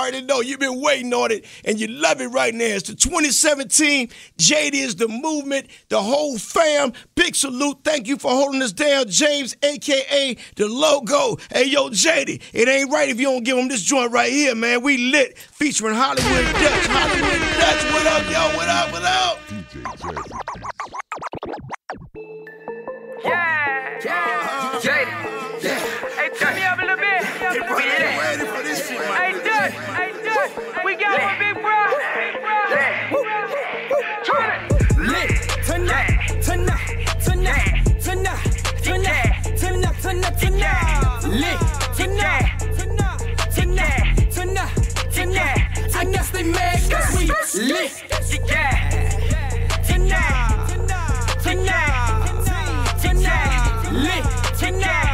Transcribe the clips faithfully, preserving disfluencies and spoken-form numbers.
already know. You've been waiting on it, and you love it right now. It's the twenty seventeen. J D is the movement, the whole fam. Big salute. Thank you for holding us down, James, a k a the logo. Hey, yo, J D, it ain't right if you don't give him this joint right here, man. We lit, featuring Hollywood Dutch. Hollywood Dutch, what up, yo? What up, what up? D J Jazzy. Yeah, yeah, J D. Yeah. Hey, turn me up a little bit. We lit. Ready for this shit, man. Hey, Dutch, hey, Dutch, we got one big bro. Turn it. Lit tonight, tonight, tonight, tonight, tonight, tonight, tonight, tonight. Lit tonight, tonight, tonight, tonight, tonight. I guess they mad 'cause we lit. Yeah. Tonight, tonight, tonight, lit tonight,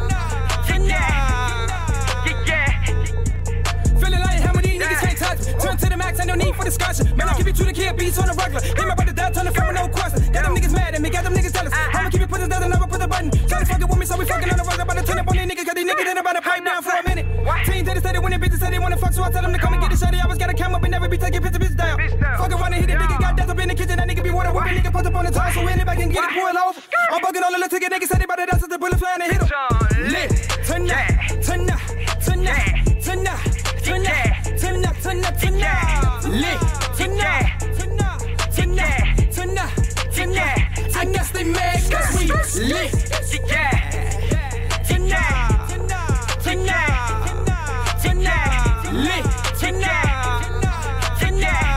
tonight. Yeah. Feeling like how many niggas can't touch me. Turn to the max, ain't no need for discussion. Man, I keep it to the kid, beats on the regular. Hit my brother down, turn the phone, no question. Got them niggas mad at me, got them niggas jealous. I'ma keep it put it down and never put the button. Try to fuck it with me, so we fucking on the road. About to turn up on these niggas, got these niggas in about to pipe down for a minute. Team that said they when they bitches say they wanna fuck, so I tell them to come and get it shady. I always gotta come up and never be taking picture bitch down. Fuck around and hit a nigga, got death up in the kitchen. That nigga be water whipping, nigga put up on the top, so anybody can get it pulled over. I'm bugging all the little ticket niggas, say they about to dance with the bullet flying and hit them. Lit tonight, tonight, tonight, tonight, tonight, tonight, tonight, tonight. Lit tonight, tonight, tonight, tonight, tonight. I guess they mad 'cause we lit. Yeah. Tonight, tonight, tonight, lit tonight, tonight.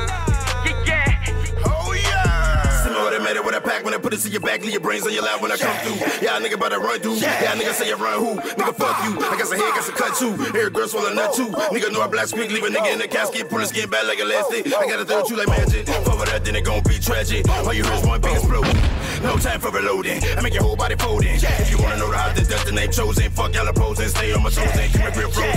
Yeah. Oh, yeah. Send me what I made it with a pack when I put it to your back, leave your brains on your lap when I come through. Yeah, nigga better run through. Yeah, nigga say you run who? Nigga fuck you. I got some head, got some cut too. Every girl swallow nut too. Nigga know I blast quick, leave a nigga in the casket, pull his skin back like elastic. I gotta throw you like magic. Over that, then it gon' be tragic. All you hear is one big explosion. No time for reloading. I make your whole body folding. If you wanna know the how to dust the name chosen, fuck y'all opposing. Stay on my toes and keep my grip frozen.